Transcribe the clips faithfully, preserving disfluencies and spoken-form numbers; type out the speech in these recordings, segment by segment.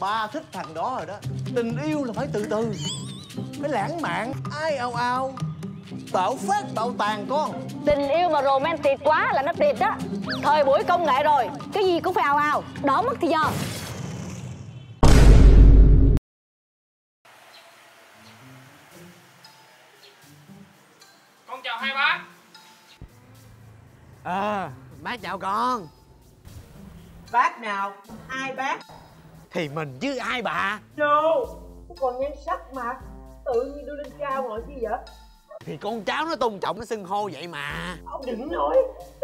Ba thích thằng đó rồi đó. Tình yêu là phải từ từ, phải lãng mạn, ai ao ao, bạo phát bạo tàn con. Tình yêu mà romantic quá là nó tiệt đó. Thời buổi công nghệ rồi, cái gì cũng phải ào ào, đỡ mất thì giờ. Con chào hai bác. Ờ, à, bác chào con. Bác nào? Ai bác? Thì mình chứ ai bà. No, con nhan sắc mà. Tự nhiên đưa lên cao ngồi chi vậy? Thì con cháu nó tôn trọng nó xưng hô vậy mà. Ông đừng nói.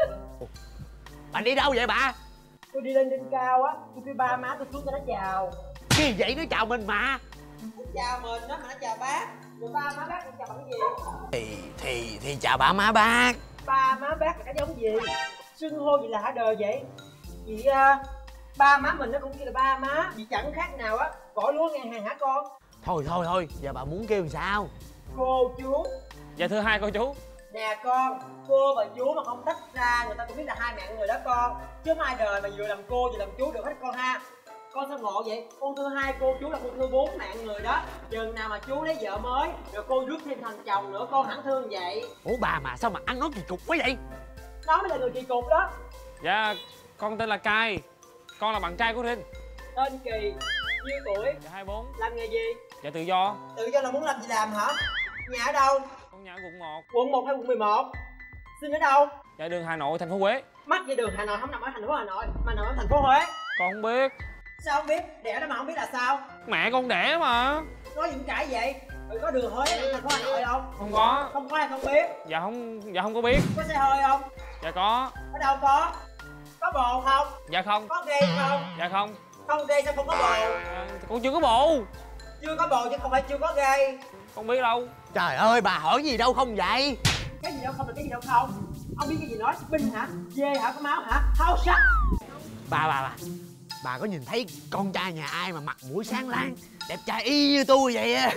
Bà đi đâu vậy bà? Tôi đi lên trên cao á, tôi kêu ba má tôi xuống cho nó chào. Gì vậy, nó chào mình mà. Nó chào mình đó mà nó chào bác. Rồi ba má bác cũng chào bằng cái gì? Thì, thì, thì chào ba má bác. Ba má bác là cái giống gì? Xưng hô gì là hả đời vậy? Chị uh, ba má mình nó cũng như là ba má. Chị chẳng khác nào á, cõi lúa ngang hàng hả con? Thôi thôi thôi, giờ bà muốn kêu sao? Cô chú. Dạ thưa hai cô chú. Nè con, cô và chú mà không tách ra người ta cũng biết là hai mẹ người đó con. Chứ không ai đời mà vừa làm cô vừa làm chú được hết con ha. Con sao ngộ vậy? Con thưa hai cô chú là con thưa bốn mẹ người đó. Chừng nào mà chú lấy vợ mới rồi cô rước thêm thằng chồng nữa con hẳn thương vậy. Ủa bà mà sao mà ăn nói kỳ cục quá vậy? Nó mới là người kỳ cục đó. Dạ con tên là Cai. Con là bạn trai của Trinh. Tên Kỳ. Nhiêu tuổi? Dạ hai mươi bốn. Làm nghề gì? Dạ tự do. Tự do là muốn làm gì làm hả? Nhà ở đâu? Con nhà ở quận một. Quận một hay quận mười một? Sinh ở đâu? Dạ đường Hà Nội, thành phố Huế. Mắc về đường Hà Nội không nằm ở thành phố Hà Nội mà nằm ở thành phố Huế. Con không biết. Sao không biết? Đẻ đó mà không biết là sao? Mẹ con đẻ mà. Nói gì cãi vậy? Rồi có đường Huế ở thành phố Hà Nội không? Không có. Không có hay không biết? Dạ không, dạ không có biết. Có xe hơi không? Dạ có. Ở đâu có? Có bồ không? Dạ không. Có gay không? Dạ không. Không gay sao không có bồ? À, con chưa có bồ. Chưa có bồ chứ không phải chưa có gay. Con biết đâu. Trời ơi, bà hỏi gì đâu không vậy? Cái gì đâu không là cái gì đâu không? Ông biết cái gì nói? Binh hả? Dê hả? Có máu hả? Háo sắc. Bà bà bà Bà có nhìn thấy con trai nhà ai mà mặt mũi sáng láng, đẹp trai y như tôi vậy á?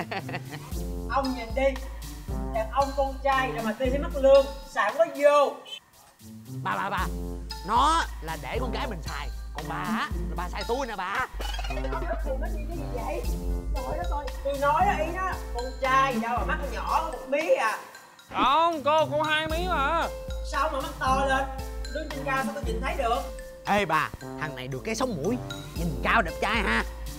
Ông nhìn đi, đàn ông con trai rồi mà ti thấy mắc lương, sẵn có vô. Bà bà bà nó là để con gái mình xài, còn bà á là bà xài tôi nè bà. Nó nói gì cái gì vậy? Trời đất ơi, tôi nói đó ý đó, con trai đâu mà mắt nhỏ một mí à. Không, cô, cô hai mí mà. Sao mà mắt to lên? Đứng trên cao sao tôi nhìn thấy được? Ê bà, thằng này được cái sống mũi, nhìn cao đẹp trai ha.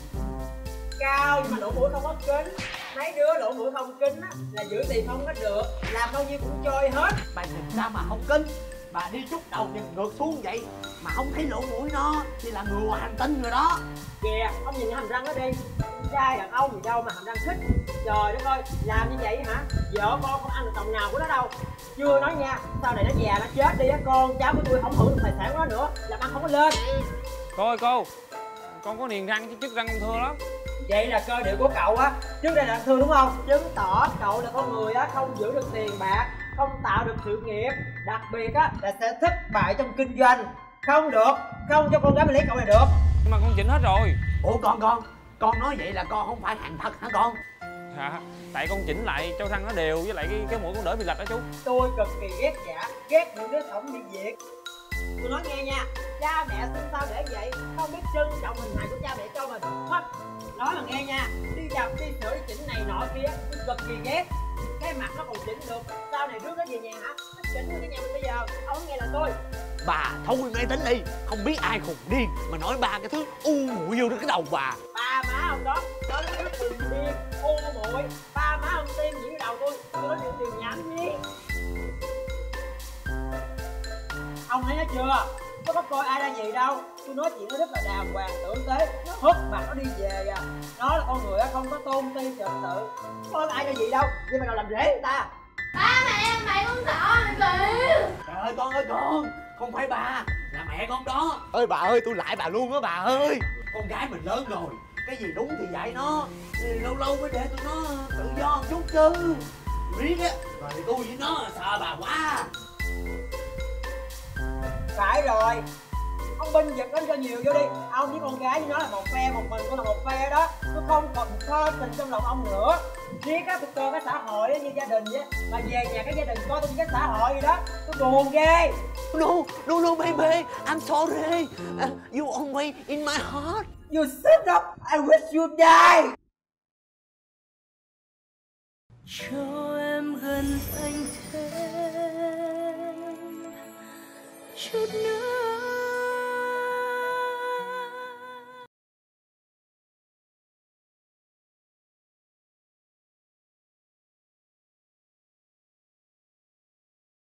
Cao nhưng mà lỗ mũi không có kính. Mấy đứa lỗ mũi không kính á là giữ tiền không có được, làm bao nhiêu cũng trôi hết. Bà nhìn sao mà không kính? Bà đi chút đầu nhìn ngược xuống vậy mà không thấy lỗ mũi nó thì là người ngoài hành tinh rồi đó. Kìa, ông nhìn cái hàm răng đó đi. Trai đàn ông gì đâu mà hàm răng thích. Trời đất ơi, làm như vậy hả? Vợ con không ăn được đồng nào của nó đâu. Chưa nói nha, sau này nó già nó chết đi á, con cháu của tôi không hưởng được tài sản của nó nữa, làm ăn không có lên. Cô ơi cô, con có niềng răng chứ chức răng con thưa lắm. Vậy là cơ địa của cậu á, trước đây là thương đúng không? Chứng tỏ cậu là con người á, không giữ được tiền bạc, không tạo được sự nghiệp, đặc biệt á là sẽ thất bại trong kinh doanh. Không được, không cho con gái mình lấy cậu này được. Nhưng mà con chỉnh hết rồi. Ủa con con, con nói vậy là con không phải hàng thật hả con? Dạ, tại con chỉnh lại cho răng nó đều với lại cái, cái mũi con đỡ bị lệch đó chú. Tôi cực kỳ ghét giả, ghét những đứa sống đi việc. Tôi nói nghe nha, cha mẹ sinh sao để vậy, không biết trân trọng hình hài của cha mẹ cho mình. Hết. Nói mà nghe nha, đi dập đi sửa đi chỉnh này nọ kia, tôi cực kỳ ghét. Cái mặt nó còn chỉnh được, sau này rước nó về nhà hả? Nó chỉnh như cái nhà mình bây giờ, ông nghe là tôi. Bà thôi mê tính đi, không biết ai khùng điên mà nói ba cái thứ u muội vô cái đầu bà. Ba má ông đó, đó là thứ khùng điên, u muội. Ba má ông tim gì cái đầu tôi, tôi nói chuyện điều nhảm nhí. Ông thấy nó chưa? Có có coi ai ra gì đâu. Tôi nói chuyện nó rất là đàng hoàng tử tế. Nó hất mặt nó đi về à. Nó là con người không có tôn ti trật tự. Có ai ra gì đâu. Nhưng mà nào làm rễ người ta. Ba mẹ mày con sợ mày kìa. Trời ơi con ơi con, không phải bà, là mẹ con đó. Ơi bà ơi, tôi lại bà luôn á bà ơi. Con gái mình lớn rồi, cái gì đúng thì dạy nó, lâu lâu mới để tụi nó tự do một chút chứ. Biết á, rồi tôi với nó sợ bà quá. Phải rồi. Ông binh giật đến cho nhiều vô đi. Ông với con gái với nó là một phe, một mình cũng là một phe đó. Tôi không còn thơ tình trong lòng ông nữa. Riết á, tôi coi cái xã hội á, như gia đình vậy. Mà về nhà cái gia đình coi tôi như cái xã hội vậy đó. Tôi buồn ghê. No, no, no baby, I'm sorry. Uh, you always in my heart. You shut up, I wish you die. Cho em gần anh thêm chút nữa